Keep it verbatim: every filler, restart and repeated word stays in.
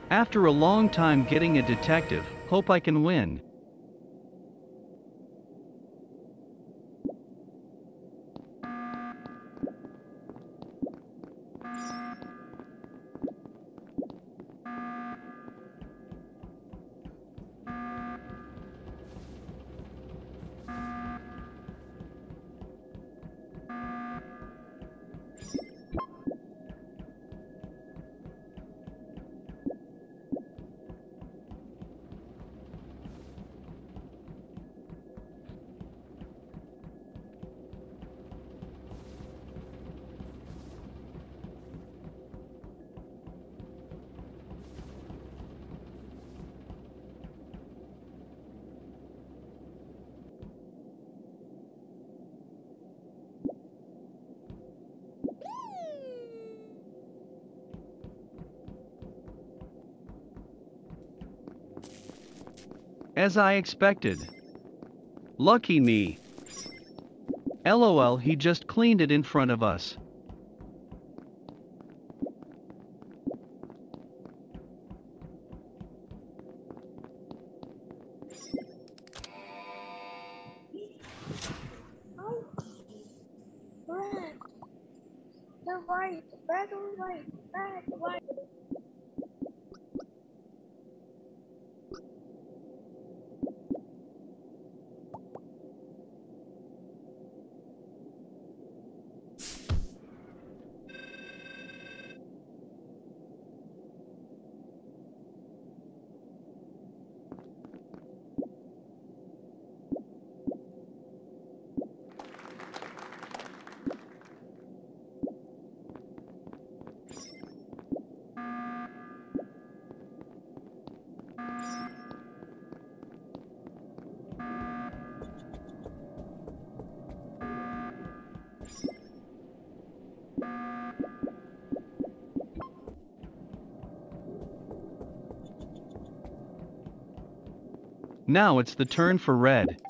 After a long time getting a detective, hope I can win. As I expected. Lucky me. LOL, he just cleaned it in front of us. Oh, red. The white, red or white, red, white. Now it's the turn for red.